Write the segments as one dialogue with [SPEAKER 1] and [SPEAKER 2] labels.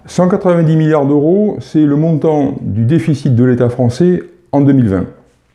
[SPEAKER 1] 190 milliards d'euros, c'est le montant du déficit de l'État français en 2020.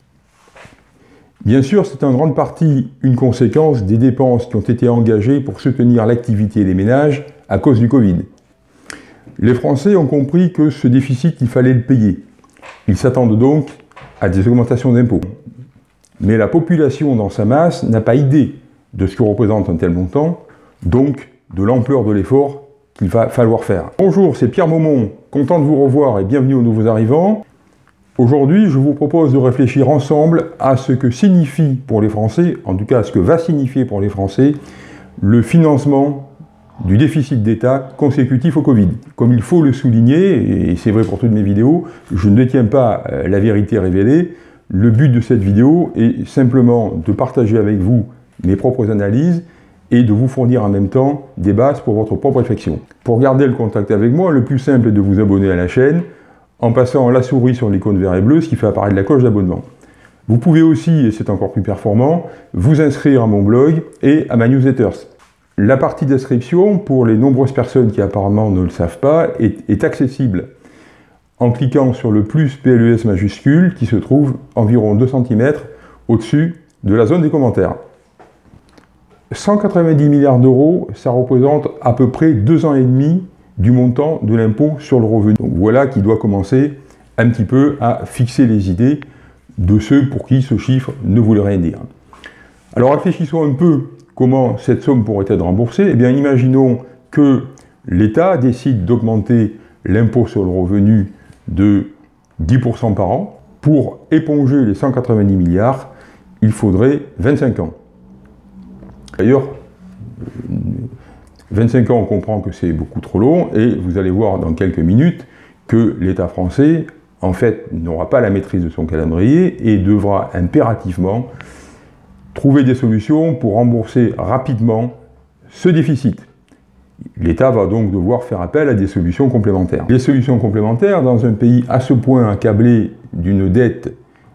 [SPEAKER 1] Bien sûr, c'est en grande partie une conséquence des dépenses qui ont été engagées pour soutenir l'activité des ménages à cause du Covid. Les Français ont compris que ce déficit, il fallait le payer. Ils s'attendent donc à des augmentations d'impôts. Mais la population dans sa masse n'a pas idée de ce que représente un tel montant, donc de l'ampleur de l'effort qu'il va falloir faire. Bonjour, c'est Pierre Maumont, content de vous revoir et bienvenue aux nouveaux arrivants. Aujourd'hui, je vous propose de réfléchir ensemble à ce que signifie pour les Français, en tout cas à ce que va signifier pour les Français, le financement du déficit d'État consécutif au Covid. Comme il faut le souligner, et c'est vrai pour toutes mes vidéos, je ne détiens pas la vérité révélée. Le but de cette vidéo est simplement de partager avec vous mes propres analyses et de vous fournir en même temps des bases pour votre propre réflexion. Pour garder le contact avec moi, le plus simple est de vous abonner à la chaîne en passant la souris sur l'icône vert et bleu, ce qui fait apparaître la cloche d'abonnement. Vous pouvez aussi, et c'est encore plus performant, vous inscrire à mon blog et à ma newsletter. La partie d'inscription, pour les nombreuses personnes qui apparemment ne le savent pas, est accessible en cliquant sur le plus PLUS majuscule qui se trouve environ 2 cm au-dessus de la zone des commentaires. 190 milliards d'euros, ça représente à peu près 2 ans et demi du montant de l'impôt sur le revenu. Donc voilà qui doit commencer un petit peu à fixer les idées de ceux pour qui ce chiffre ne voulait rien dire. Alors réfléchissons un peu comment cette somme pourrait être remboursée. Eh bien imaginons que l'État décide d'augmenter l'impôt sur le revenu de 10% par an. Pour éponger les 190 milliards, il faudrait 25 ans. D'ailleurs, 25 ans, on comprend que c'est beaucoup trop long, et vous allez voir dans quelques minutes que l'État français, en fait, n'aura pas la maîtrise de son calendrier et devra impérativement trouver des solutions pour rembourser rapidement ce déficit. L'État va donc devoir faire appel à des solutions complémentaires. Les solutions complémentaires, dans un pays à ce point accablé d'une dette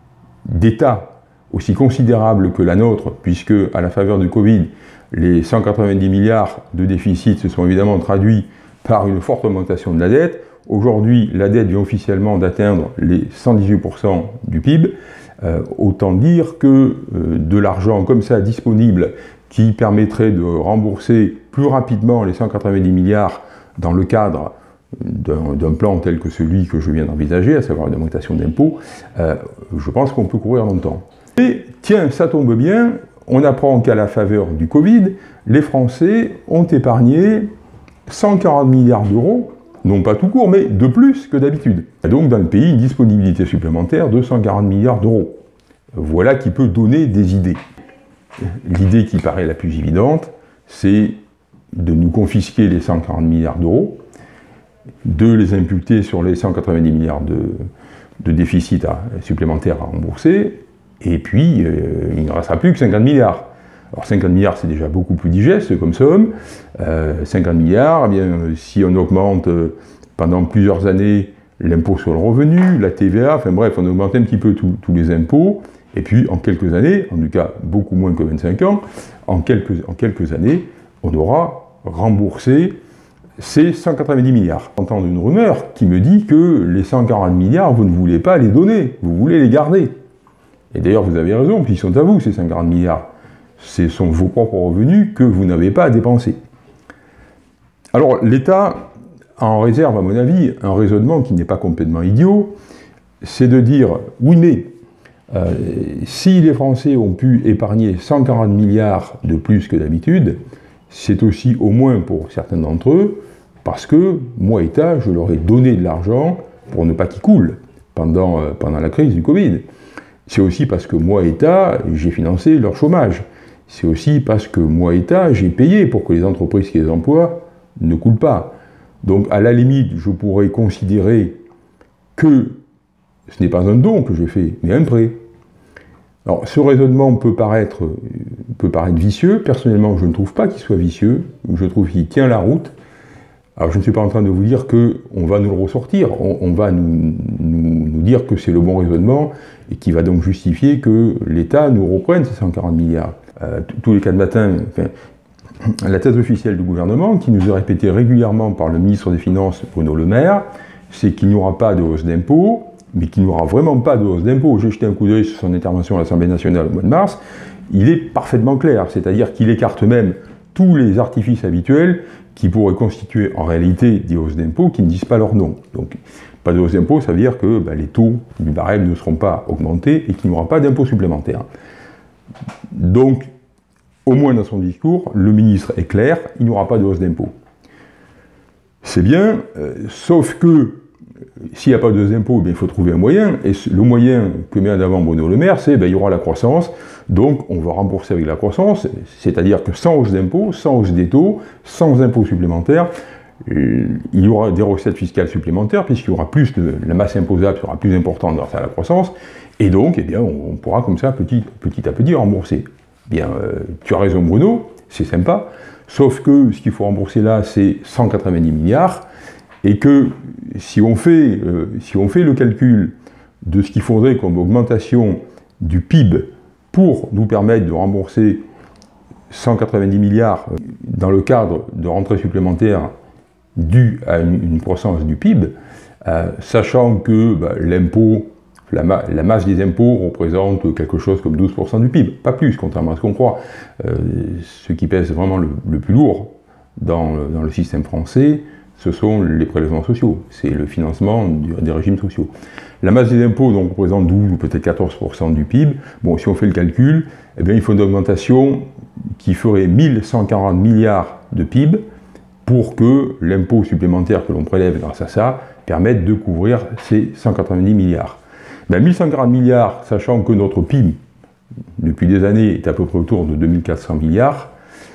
[SPEAKER 1] d'État aussi considérable que la nôtre, puisque à la faveur du Covid, les 190 milliards de déficit se sont évidemment traduits par une forte augmentation de la dette. Aujourd'hui, la dette vient officiellement d'atteindre les 118% du PIB. Autant dire que de l'argent comme ça disponible qui permettrait de rembourser plus rapidement les 190 milliards dans le cadre d'un plan tel que celui que je viens d'envisager, à savoir une augmentation d'impôts, je pense qu'on peut courir longtemps. Et tiens, ça tombe bien, on apprend qu'à la faveur du Covid, les Français ont épargné 140 milliards d'euros, non pas tout court, mais de plus que d'habitude. Il y a donc dans le pays une disponibilité supplémentaire de 140 milliards d'euros. Voilà qui peut donner des idées. L'idée qui paraît la plus évidente, c'est de nous confisquer les 140 milliards d'euros, de les imputer sur les 190 milliards de déficit supplémentaires à rembourser, et puis il ne restera plus que 50 milliards. Alors 50 milliards, c'est déjà beaucoup plus digeste comme somme. 50 milliards, eh bien, si on augmente pendant plusieurs années l'impôt sur le revenu, la TVA, enfin bref, on augmente un petit peu tous les impôts, et puis en quelques années, en tout cas beaucoup moins que 25 ans, en quelques années, on aura remboursé ces 190 milliards. J'entends une rumeur qui me dit que les 140 milliards, vous ne voulez pas les donner, vous voulez les garder. Et d'ailleurs, vous avez raison, puis ils sont à vous, ces 140 milliards. Ce sont vos propres revenus que vous n'avez pas à dépenser. Alors, l'État en réserve, à mon avis, un raisonnement qui n'est pas complètement idiot, c'est de dire, oui, mais si les Français ont pu épargner 140 milliards de plus que d'habitude, c'est aussi au moins pour certains d'entre eux, parce que moi, État, je leur ai donné de l'argent pour ne pas qu'ils coulent pendant la crise du Covid. C'est aussi parce que moi, État, j'ai financé leur chômage. C'est aussi parce que moi, État, j'ai payé pour que les entreprises qui les emploient ne coulent pas. Donc, à la limite, je pourrais considérer que ce n'est pas un don que je fais, mais un prêt. Alors, ce raisonnement peut paraître vicieux. Personnellement, je ne trouve pas qu'il soit vicieux. Je trouve qu'il tient la route. Alors, je ne suis pas en train de vous dire qu'on va nous le ressortir. On va nous dire que c'est le bon raisonnement et qui va donc justifier que l'État nous reprenne ces 140 milliards. Tous les 4 matins, enfin, la thèse officielle du gouvernement, qui nous est répétée régulièrement par le ministre des Finances Bruno Le Maire, c'est qu'il n'y aura pas de hausse d'impôts, mais qu'il n'y aura vraiment pas de hausse d'impôts. J'ai jeté un coup d'œil sur son intervention à l'Assemblée nationale au mois de mars, il est parfaitement clair, c'est-à-dire qu'il écarte même tous les artifices habituels qui pourraient constituer en réalité des hausses d'impôts qui ne disent pas leur nom. Donc, pas de hausse d'impôts, ça veut dire que les taux du barème ne seront pas augmentés et qu'il n'y aura pas d'impôts supplémentaires. Donc, au moins dans son discours, le ministre est clair, il n'y aura pas de hausse d'impôts. C'est bien, sauf que s'il n'y a pas de hausse d'impôts, il faut trouver un moyen, et le moyen que met en avant Bruno Le Maire, c'est il y aura la croissance, donc on va rembourser avec la croissance, c'est-à-dire que sans hausse d'impôts, sans hausse des taux, sans impôts supplémentaires, il y aura des recettes fiscales supplémentaires, puisqu'il y aura plus de la masse imposable sera plus importante grâce à la croissance, et donc on pourra comme ça petit à petit rembourser. Bien, tu as raison Bruno, c'est sympa, sauf que ce qu'il faut rembourser là, c'est 190 milliards, et que si on fait le calcul de ce qu'il faudrait comme augmentation du PIB pour nous permettre de rembourser 190 milliards dans le cadre de rentrées supplémentaires dues à une croissance du PIB, sachant que l'impôt, la masse des impôts représente quelque chose comme 12% du PIB, pas plus, contrairement à ce qu'on croit. Ce qui pèse vraiment le plus lourd dans le système français, ce sont les prélèvements sociaux, c'est le financement des régimes sociaux. La masse des impôts donc, représente 12 ou peut-être 14% du PIB. Bon, si on fait le calcul, il faut une augmentation qui ferait 1140 milliards de PIB pour que l'impôt supplémentaire que l'on prélève grâce à ça permette de couvrir ces 190 milliards. 1140 milliards, sachant que notre PIB, depuis des années, est à peu près autour de 2400 milliards,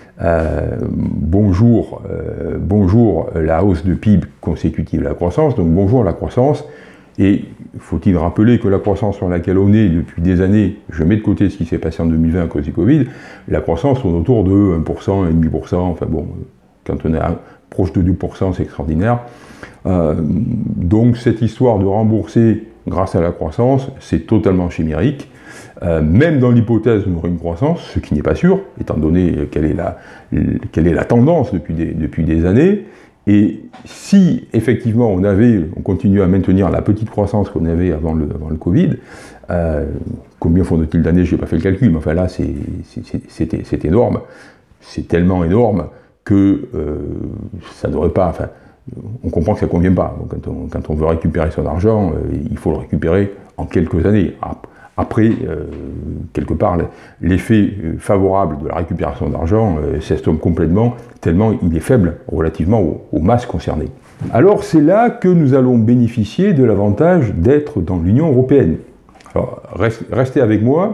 [SPEAKER 1] bonjour la hausse de PIB consécutive à la croissance, donc bonjour la croissance, et faut-il rappeler que la croissance sur laquelle on est depuis des années, je mets de côté ce qui s'est passé en 2020 à cause du Covid, la croissance tourne autour de 1%, 1,5%, enfin bon, quand on est proche de 2%, c'est extraordinaire. Donc cette histoire de rembourser grâce à la croissance, c'est totalement chimérique. Même dans l'hypothèse où on aurait une croissance, ce qui n'est pas sûr, étant donné quelle est la tendance depuis des années, et si effectivement on continue à maintenir la petite croissance qu'on avait avant le Covid, combien faut-il d'années, je n'ai pas fait le calcul, mais enfin là c'est énorme, c'est tellement énorme que ça ne devrait pas, enfin, on comprend que ça ne convient pas. Donc, quand on veut récupérer son argent, il faut le récupérer en quelques années. Après, quelque part, l'effet favorable de la récupération d'argent s'estompe complètement, tellement il est faible relativement aux masses concernées. Alors c'est là que nous allons bénéficier de l'avantage d'être dans l'Union européenne. Alors, restez avec moi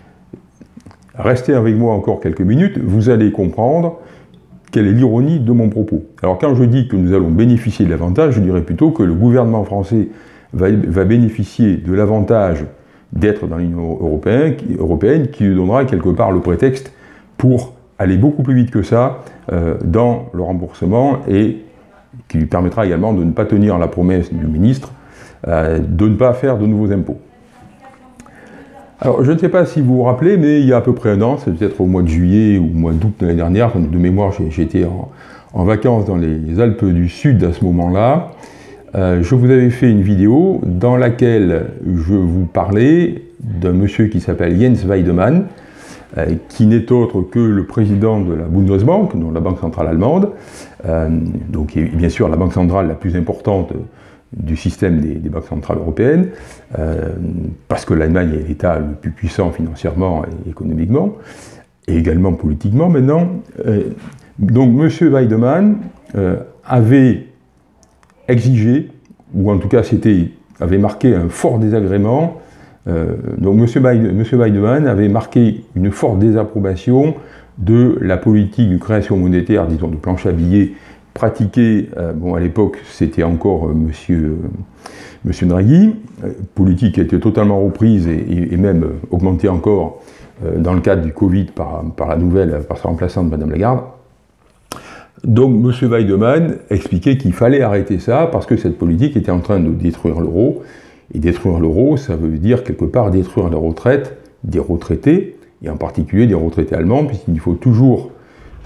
[SPEAKER 1] encore quelques minutes, vous allez comprendre quelle est l'ironie de mon propos. Alors quand je dis que nous allons bénéficier de l'avantage, je dirais plutôt que le gouvernement français va bénéficier de l'avantage d'être dans l'Union européenne qui lui donnera quelque part le prétexte pour aller beaucoup plus vite que ça dans le remboursement et qui lui permettra également de ne pas tenir la promesse du ministre de ne pas faire de nouveaux impôts. Alors, je ne sais pas si vous vous rappelez, mais il y a à peu près un an, c'est peut-être au mois de juillet ou au mois d'août de l'année dernière, de mémoire, j'étais en vacances dans les Alpes du Sud à ce moment-là. Je vous avais fait une vidéo dans laquelle je vous parlais d'un monsieur qui s'appelle Jens Weidemann, qui n'est autre que le président de la Bundesbank, donc la banque centrale allemande, donc qui est bien sûr la banque centrale la plus importante du système des banques centrales européennes, parce que l'Allemagne est l'État le plus puissant financièrement et économiquement, et également politiquement maintenant. Donc M. Weidemann avait exigé, ou en tout cas avait marqué un fort désagrément, donc M. Weidemann avait marqué une forte désapprobation de la politique de création monétaire, disons de planche à billets, pratiquée, à l'époque c'était encore M. Draghi, politique qui a été totalement reprise et même augmentée encore dans le cadre du Covid par sa remplaçante Mme Lagarde. Donc M. Weidemann expliquait qu'il fallait arrêter ça parce que cette politique était en train de détruire l'euro, et détruire l'euro, ça veut dire quelque part détruire la retraite des retraités, et en particulier des retraités allemands, puisqu'il faut toujours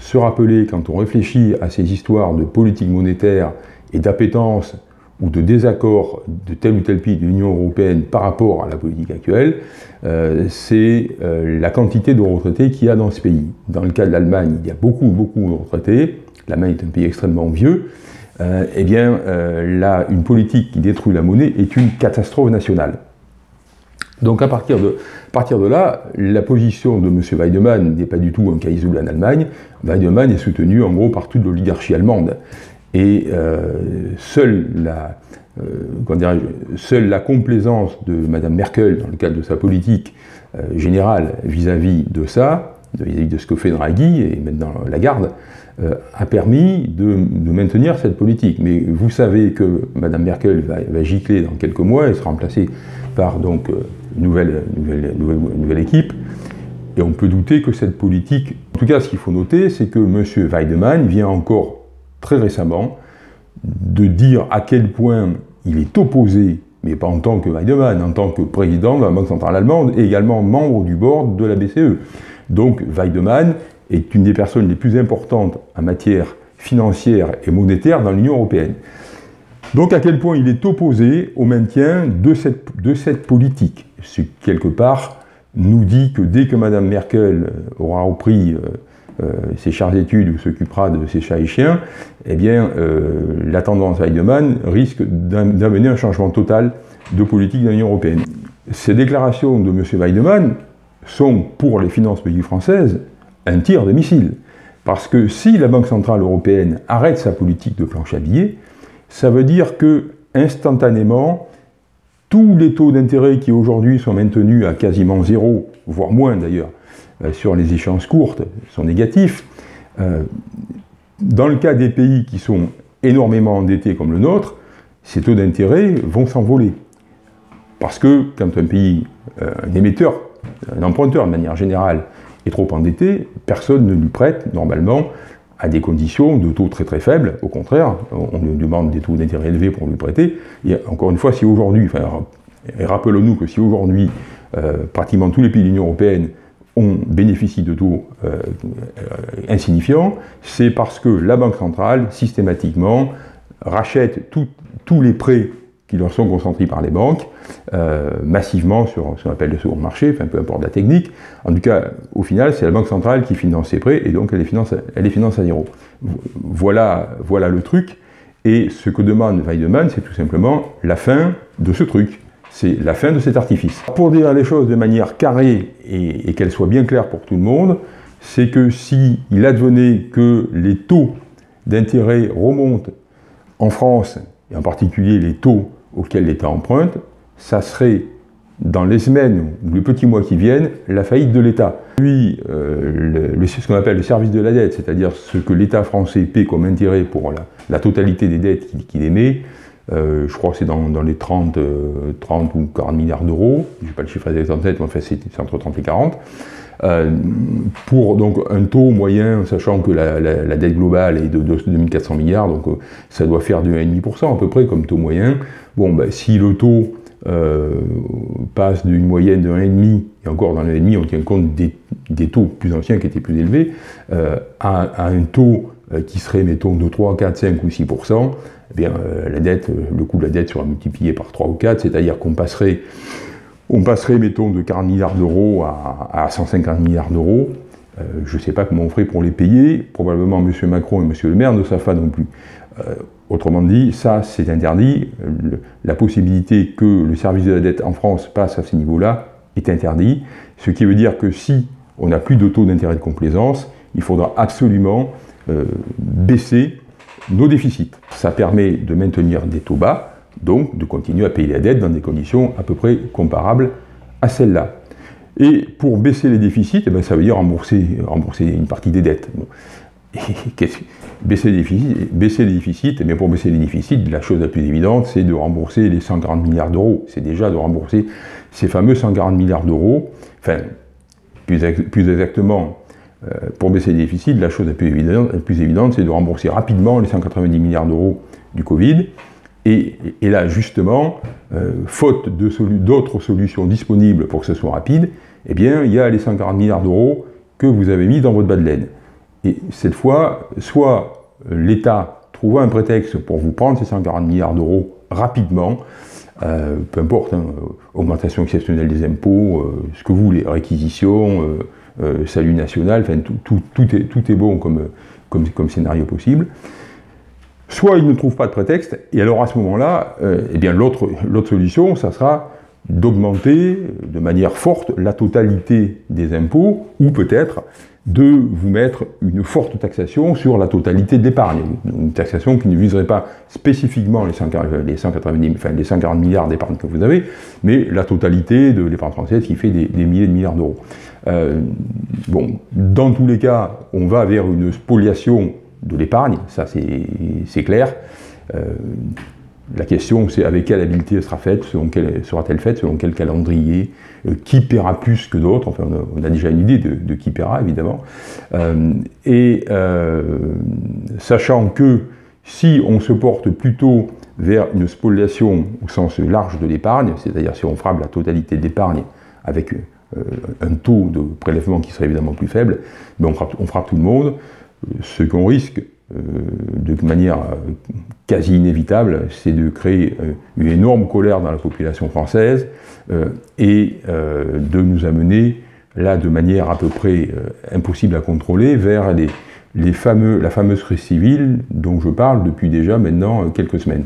[SPEAKER 1] se rappeler, quand on réfléchit à ces histoires de politique monétaire et d'appétence ou de désaccord de tel ou tel pays de l'Union européenne par rapport à la politique actuelle, c'est la quantité de retraités qu'il y a dans ce pays. Dans le cas de l'Allemagne, il y a beaucoup de retraités. L'Allemagne est un pays extrêmement vieux. Eh bien, là, une politique qui détruit la monnaie est une catastrophe nationale. Donc à partir de là, la position de M. Weidemann n'est pas du tout un cas isolé en Allemagne. Weidemann est soutenu en gros par toute l'oligarchie allemande. Et seule la complaisance de Mme Merkel, dans le cadre de sa politique générale vis-à-vis de ça, vis-à-vis de ce que fait Draghi et maintenant Lagarde, a permis de maintenir cette politique. Mais vous savez que Mme Merkel va gicler dans quelques mois et sera remplacée par donc une nouvelle équipe. Et on peut douter que cette politique... En tout cas, ce qu'il faut noter, c'est que M. Weidemann vient encore très récemment de dire à quel point il est opposé, mais pas en tant que Weidemann, en tant que président de la Banque centrale allemande et également membre du board de la BCE. Donc Weidemann est une des personnes les plus importantes en matière financière et monétaire dans l'Union européenne. Donc à quel point il est opposé au maintien de cette politique. Ce qui, quelque part, nous dit que dès que Mme Merkel aura repris ses charges d'études ou s'occupera de ses chats et chiens, eh bien, la tendance Weidemann risque d'amener un changement total de politique de l'Union européenne. Ces déclarations de M. Weidemann sont, pour les finances publiques françaises, un tir de missile. Parce que si la Banque centrale européenne arrête sa politique de planche à billets, ça veut dire que, instantanément, tous les taux d'intérêt qui aujourd'hui sont maintenus à quasiment zéro, voire moins d'ailleurs, sur les échéances courtes, sont négatifs. Dans le cas des pays qui sont énormément endettés comme le nôtre, ces taux d'intérêt vont s'envoler. Parce que quand un pays, un émetteur, un emprunteur de manière générale, est trop endetté, personne ne lui prête normalement à des conditions de taux très très faibles. Au contraire, on lui demande des taux d'intérêt élevés pour lui prêter. Et encore une fois, si aujourd'hui, rappelons-nous que si aujourd'hui, pratiquement tous les pays de l'Union européenne bénéficient de taux insignifiants, c'est parce que la Banque centrale, systématiquement, rachète tous les prêts qui leur sont concentrés par les banques, massivement sur ce qu'on appelle le second marché, enfin peu importe la technique. En tout cas, au final, c'est la Banque centrale qui finance ses prêts, et donc elle les finance à zéro. Voilà le truc, et ce que demande Weidemann, c'est tout simplement la fin de ce truc. C'est la fin de cet artifice. Pour dire les choses de manière carrée et qu'elles soient bien claires pour tout le monde, c'est que si il advenait que les taux d'intérêt remontent en France, et en particulier les taux auxquels l'État emprunte, ça serait, dans les semaines ou les petits mois qui viennent, la faillite de l'État. Puis, ce qu'on appelle le service de la dette, c'est-à-dire ce que l'État français paie comme intérêt pour la totalité des dettes qu'il émet, je crois que c'est dans les 30 ou 40 milliards d'euros, je n'ai pas le chiffre exact en tête, mais enfin c'est entre 30 et 40, pour donc un taux moyen, sachant que la dette globale est de 2400 milliards, donc ça doit faire de 1,5% à peu près comme taux moyen. Bon, ben, si le taux passe d'une moyenne de 1,5, et encore dans le 1,5 on tient compte des taux plus anciens qui étaient plus élevés, à un taux qui serait, mettons, de 3, 4, 5 ou 6%, eh bien, le coût de la dette sera multiplié par 3 ou 4, c'est-à-dire qu'on passerait, mettons, de 40 milliards d'euros à 150 milliards d'euros. Je ne sais pas comment on ferait pour les payer. Probablement M. Macron et M. Le Maire ne savent pas non plus. Autrement dit, ça, c'est interdit. La possibilité que le service de la dette en France passe à ce niveau-là est interdit. Ce qui veut dire que si on n'a plus de taux d'intérêt de complaisance, il faudra absolument baisser nos déficits. Ça permet de maintenir des taux bas, donc de continuer à payer la dette dans des conditions à peu près comparables à celles-là. Et pour baisser les déficits, eh bien, ça veut dire rembourser une partie des dettes. Bon. Baisser les déficits, eh bien, pour baisser les déficits, la chose la plus évidente, c'est de rembourser les 140 milliards d'euros. C'est déjà de rembourser ces fameux 140 milliards d'euros. Enfin, plus exactement, pour baisser les déficits, la chose la plus évidente, c'est de rembourser rapidement les 190 milliards d'euros du Covid. Et là, justement, faute d'autres solutions disponibles pour que ce soit rapide, eh bien, il y a les 140 milliards d'euros que vous avez mis dans votre bas de laine. Et cette fois, soit l'État trouve un prétexte pour vous prendre ces 140 milliards d'euros rapidement, peu importe, hein, augmentation exceptionnelle des impôts, ce que vous voulez, réquisition, salut national, enfin, tout est bon comme scénario possible. Soit il ne trouve pas de prétexte, et alors à ce moment-là, eh bien l'autre solution, ça sera d'augmenter de manière forte la totalité des impôts, ou peut-être de vous mettre une forte taxation sur la totalité de l'épargne. Une taxation qui ne viserait pas spécifiquement les 140 milliards d'épargne que vous avez, mais la totalité de l'épargne française qui fait des milliers de milliards d'euros. Bon, dans tous les cas, on va vers une spoliation de l'épargne, ça c'est clair. La question, c'est avec quelle habileté elle sera-t-elle faite, selon quel calendrier, qui paiera plus que d'autres, enfin on a déjà une idée de qui paiera évidemment, sachant que si on se porte plutôt vers une spoliation au sens large de l'épargne, c'est-à-dire si on frappe la totalité de l'épargne avec un taux de prélèvement qui serait évidemment plus faible, ben on frappe tout le monde. Ce qu'on risque de manière quasi inévitable, c'est de créer une énorme colère dans la population française et de nous amener, là, de manière à peu près impossible à contrôler, vers la fameuse crise civile dont je parle depuis déjà maintenant quelques semaines.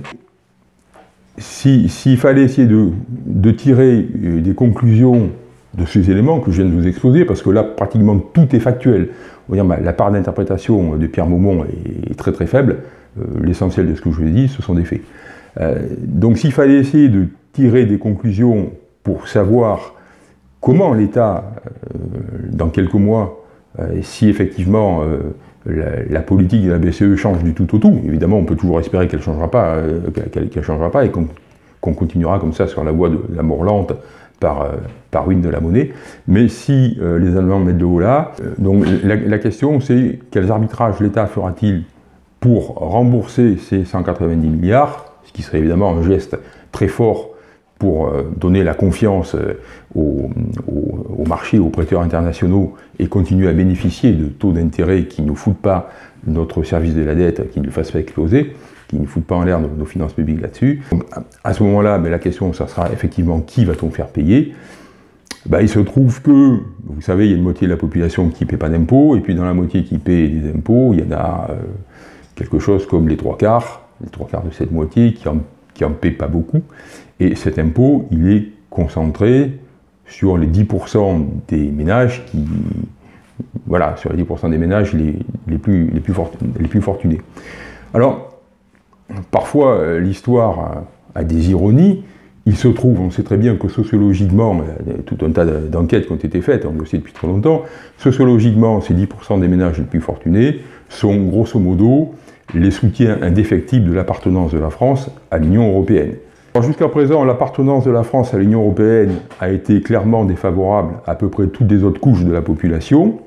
[SPEAKER 1] S'il fallait essayer de tirer des conclusions de ces éléments que je viens de vous exposer, parce que là, pratiquement tout est factuel. La part d'interprétation de Pierre Maumont est très très faible. L'essentiel de ce que je vous ai dit, ce sont des faits. Donc s'il fallait essayer de tirer des conclusions pour savoir comment l'État, dans quelques mois, si effectivement la politique de la BCE change du tout au tout, évidemment on peut toujours espérer qu'elle ne changera pas, et qu'on continuera comme ça sur la voie de la mort lente, par ruine de la monnaie, mais si les Allemands mettent le haut là, donc la question c'est quels arbitrages l'État fera-t-il pour rembourser ces 190 milliards, ce qui serait évidemment un geste très fort pour donner la confiance au marché, aux prêteurs internationaux et continuer à bénéficier de taux d'intérêt qui ne foutent pas notre service de la dette, qui ne le fassent pas exploser, qui ne foutent pas en l'air nos finances publiques là-dessus. Donc à ce moment-là, la question, ça sera effectivement qui va-t-on faire payer. Il se trouve que, vous savez, il y a une moitié de la population qui ne paie pas d'impôts, et puis dans la moitié qui paie des impôts, il y en a quelque chose comme les trois quarts de cette moitié qui en paient pas beaucoup. Et cet impôt, il est concentré sur les 10% des ménages sur les 10% des ménages les plus fortunés. Alors, parfois, l'histoire a des ironies. Il se trouve, on sait très bien que sociologiquement, il y a tout un tas d'enquêtes qui ont été faites, on le sait depuis trop longtemps, sociologiquement, ces 10% des ménages les plus fortunés sont grosso modo les soutiens indéfectibles de l'appartenance de la France à l'Union européenne. Jusqu'à présent, l'appartenance de la France à l'Union européenne a été clairement défavorable à peu près toutes les autres couches de la population.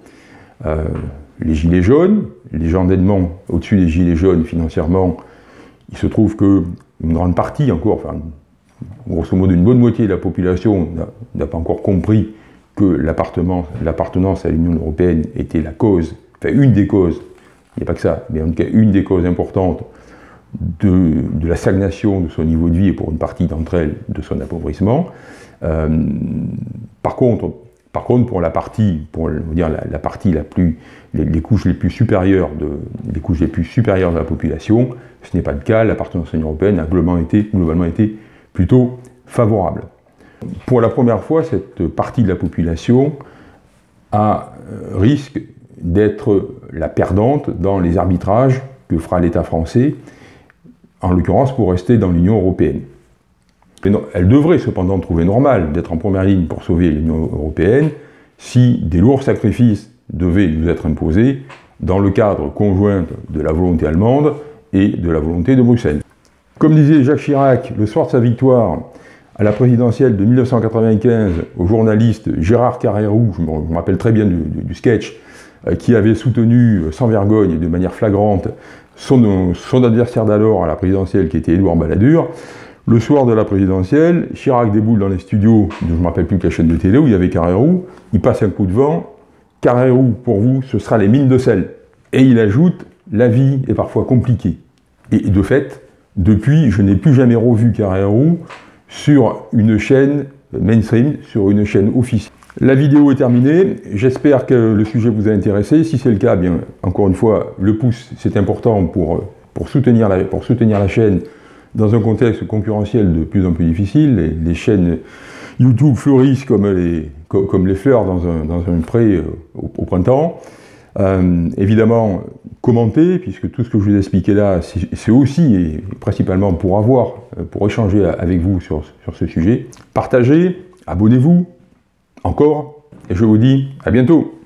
[SPEAKER 1] Les gilets jaunes, les gens nettement au-dessus des gilets jaunes financièrement, il se trouve qu'une grande partie encore, grosso modo une bonne moitié de la population n'a pas encore compris que l'appartenance à l'Union européenne était la cause, une des causes, il n'y a pas que ça, mais en tout cas une des causes importantes de la stagnation de son niveau de vie et pour une partie d'entre elles de son appauvrissement. Par contre, pour la partie, la partie les couches les plus supérieures de la population, ce n'est pas le cas. L'appartenance à l'Union européenne a globalement été plutôt favorable. Pour la première fois, cette partie de la population risque d'être la perdante dans les arbitrages que fera l'État français, en l'occurrence pour rester dans l'Union européenne. Elle devrait cependant trouver normal d'être en première ligne pour sauver l'Union européenne si des lourds sacrifices devaient nous être imposés dans le cadre conjoint de la volonté allemande et de la volonté de Bruxelles. Comme disait Jacques Chirac le soir de sa victoire à la présidentielle de 1995 au journaliste Gérard Carrérou, je me rappelle très bien du sketch, qui avait soutenu sans vergogne et de manière flagrante son adversaire d'alors à la présidentielle qui était Édouard Balladur. Le soir de la présidentielle, Chirac déboule dans les studios, je ne me rappelle plus quelle chaîne de télé, où il y avait Carrérou, il passe un coup de vent, Carrérou, pour vous, ce sera les mines de sel. Et il ajoute, la vie est parfois compliquée. Et de fait, depuis, je n'ai plus jamais revu Carrère Roux sur une chaîne mainstream, sur une chaîne officielle. La vidéo est terminée, j'espère que le sujet vous a intéressé. Si c'est le cas, bien, encore une fois, le pouce, c'est important pour soutenir la chaîne dans un contexte concurrentiel de plus en plus difficile. Les chaînes YouTube fleurissent comme les fleurs dans un pré au printemps. Évidemment, commentez, puisque tout ce que je vous ai expliqué là, c'est aussi et principalement pour échanger avec vous sur ce sujet. Partagez, abonnez-vous, encore, et je vous dis à bientôt.